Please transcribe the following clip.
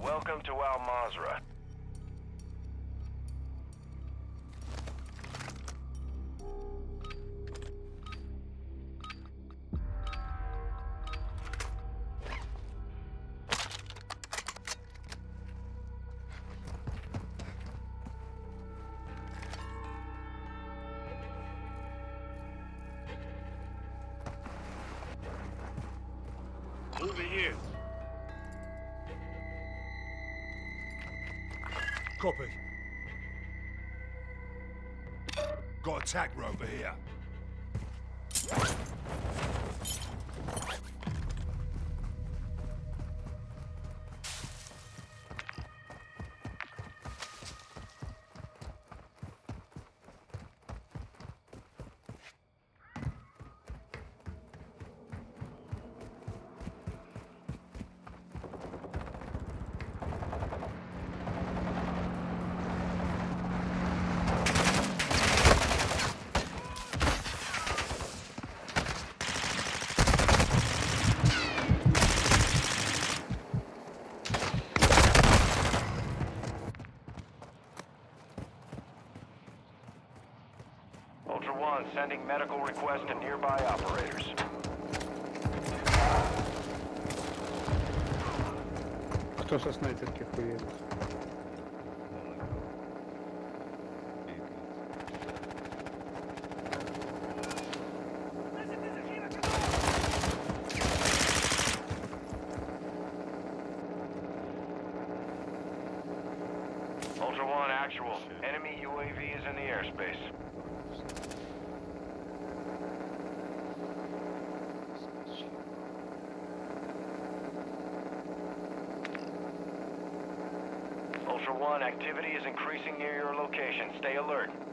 Welcome to Al Mazrah. Over here. Copy. Got attack over here. Ultra One, sending medical request to nearby operators. Кто со снайперки хуярит? Ultra One, actual. Enemy UAV is in the airspace. Ultra One, activity is increasing near your location. Stay alert.